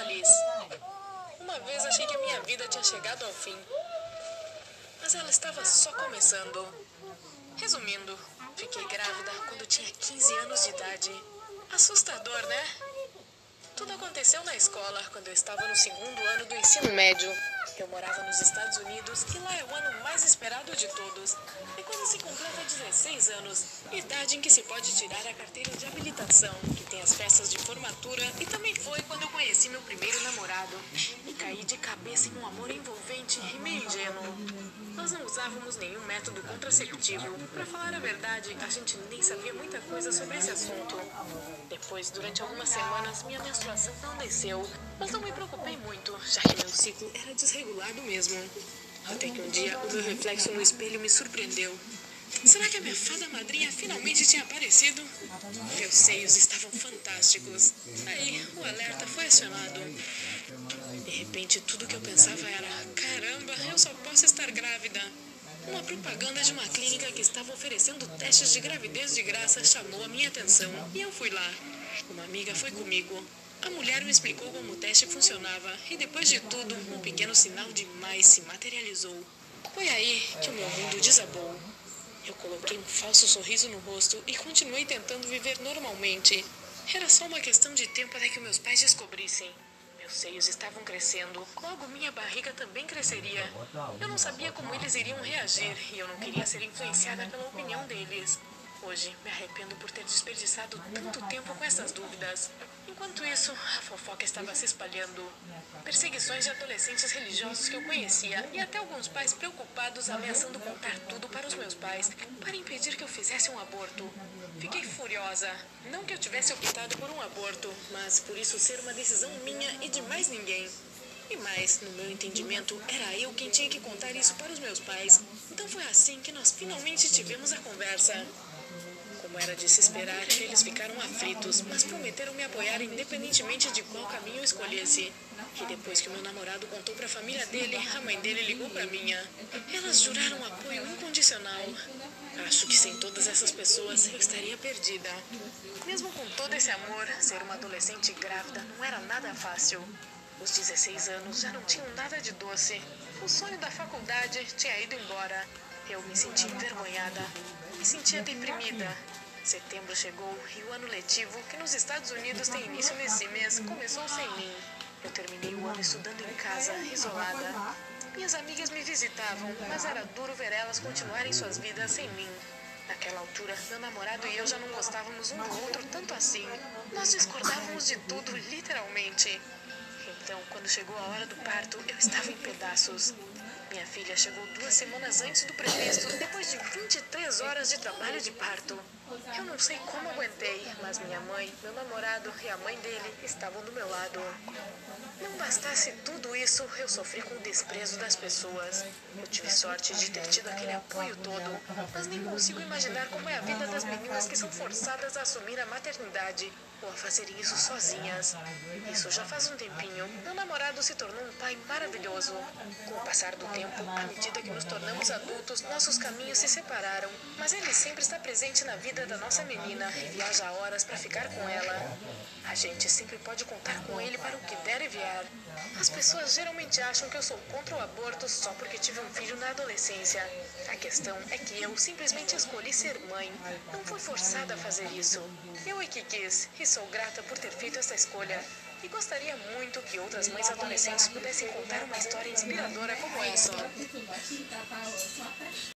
feliz. Uma vez achei que a minha vida tinha chegado ao fim, mas ela estava só começando. Resumindo, fiquei grávida quando tinha 15 anos de idade. Assustador, né? Tudo aconteceu na escola, quando eu estava no segundo ano do ensino médio. Eu morava nos Estados Unidos e lá é o ano mais esperado de todos. E quando se completa 16 anos, idade em que se pode tirar a carteira de habilitação, que tem as festas de formatura, e também foi quando eu conheci meu primeiro namorado. E caí de cabeça em um amor envolvente e meio ingênuo. Nós não usávamos nenhum método contraceptivo. Para falar a verdade, a gente nem sabia muita coisa sobre esse assunto. Depois, durante algumas semanas, minha menstruação não desceu, mas não me preocupei muito, já que meu ciclo era desregulado mesmo. Até que um dia, o meu reflexo no espelho me surpreendeu. Será que a minha fada madrinha finalmente tinha aparecido? Meus seios estavam fantásticos. Aí, o alerta foi acionado. De repente, tudo que eu pensava era: caramba, eu só posso estar grávida. Uma propaganda de uma clínica que estava oferecendo testes de gravidez de graça chamou a minha atenção e eu fui lá. Uma amiga foi comigo. A mulher me explicou como o teste funcionava e depois de tudo, um pequeno sinal de mais se materializou. Foi aí que o meu mundo desabou. Eu coloquei um falso sorriso no rosto e continuei tentando viver normalmente. Era só uma questão de tempo até que meus pais descobrissem. Meus seios estavam crescendo, logo minha barriga também cresceria. Eu não sabia como eles iriam reagir e eu não queria ser influenciada pela opinião deles. Hoje, me arrependo por ter desperdiçado tanto tempo com essas dúvidas. Enquanto isso, a fofoca estava se espalhando. Perseguições de adolescentes religiosos que eu conhecia e até alguns pais preocupados ameaçando contar tudo para os meus pais para impedir que eu fizesse um aborto. Fiquei furiosa. Não que eu tivesse optado por um aborto, mas por isso ser uma decisão minha e de mais ninguém. E mais, no meu entendimento, era eu quem tinha que contar isso para os meus pais. Então foi assim que nós finalmente tivemos a conversa. Como era de se esperar, eles ficaram aflitos, mas prometeram me apoiar independentemente de qual caminho eu escolhesse. E depois que meu namorado contou para a família dele, a mãe dele ligou para minha. Elas juraram apoio incondicional. Acho que sem todas essas pessoas eu estaria perdida. Mesmo com todo esse amor, ser uma adolescente grávida não era nada fácil. Os 16 anos já não tinham nada de doce. O sonho da faculdade tinha ido embora. Eu me sentia envergonhada. Me sentia deprimida. Setembro chegou e o ano letivo, que nos Estados Unidos tem início nesse mês, começou sem mim. Eu terminei o ano estudando em casa, isolada. Minhas amigas me visitavam, mas era duro ver elas continuarem suas vidas sem mim. Naquela altura, meu namorado e eu já não gostávamos um do outro tanto assim. Nós discordávamos de tudo, literalmente. Então, quando chegou a hora do parto, eu estava em pedaços. Minha filha chegou 2 semanas antes do previsto, depois de 23 horas de trabalho de parto. Eu não sei como aguentei, mas minha mãe, meu namorado e a mãe dele estavam do meu lado. Não bastasse tudo isso, eu sofri com o desprezo das pessoas. Eu tive sorte de ter tido aquele apoio todo, mas nem consigo imaginar como é a vida das meninas que são forçadas a assumir a maternidade ou a fazerem isso sozinhas. Isso já faz um tempinho. Meu namorado se tornou um pai maravilhoso. Com o passar do tempo, à medida que nos tornamos adultos, nossos caminhos se separaram, mas ele sempre está presente na vida da nossa menina e viaja horas para ficar com ela. A gente sempre pode contar com ele para o que der e vier. As pessoas geralmente acham que eu sou contra o aborto só porque tive um filho na adolescência. A questão é que eu simplesmente escolhi ser mãe. Não fui forçada a fazer isso. Eu é que quis, e sou grata por ter feito essa escolha. E gostaria muito que outras mães adolescentes pudessem contar uma história inspiradora como essa.